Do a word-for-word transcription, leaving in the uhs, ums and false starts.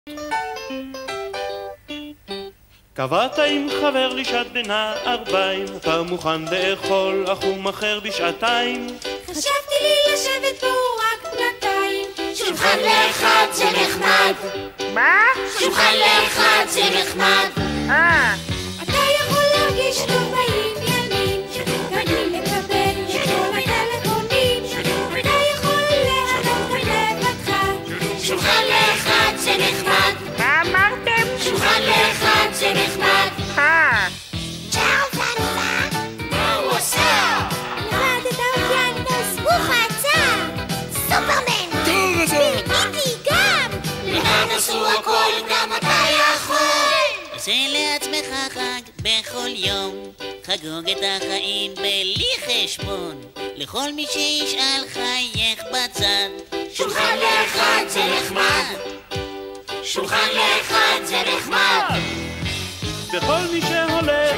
קבעת עם חבר לשעת בינה ארבעים, אתה מוכן לאכול אך הוא מחר בשעתיים. חשבתי לי לשבת פה רק פלטיים. שולחן לאחד זה נחמד. מה? שולחן לאחד זה נחמד. אה. אתה יכול להרגיש טוב בעניינים, גם בלי לקבל את כל הטלפונים. אתה יכול להעלות את לבדך. שולחן לאחד זה נחמד. מה אמרתם? שולחן לאחד זה נחמד. אה. צ'ארלס עשה? מה הוא עשה? לבד את האוקיינוס, הוא חצה. סופרמן! ביליתי גם! לאן עשו הכל, גם אתה יכול! עושה לעצמך חג בכל יום, חגוג את החיים בלי חשבון. לכל מי שישאל חייך בצד, שולחן לאחד זה נחמד. שולחן לאחד זה נחמד. וכל מי שהולך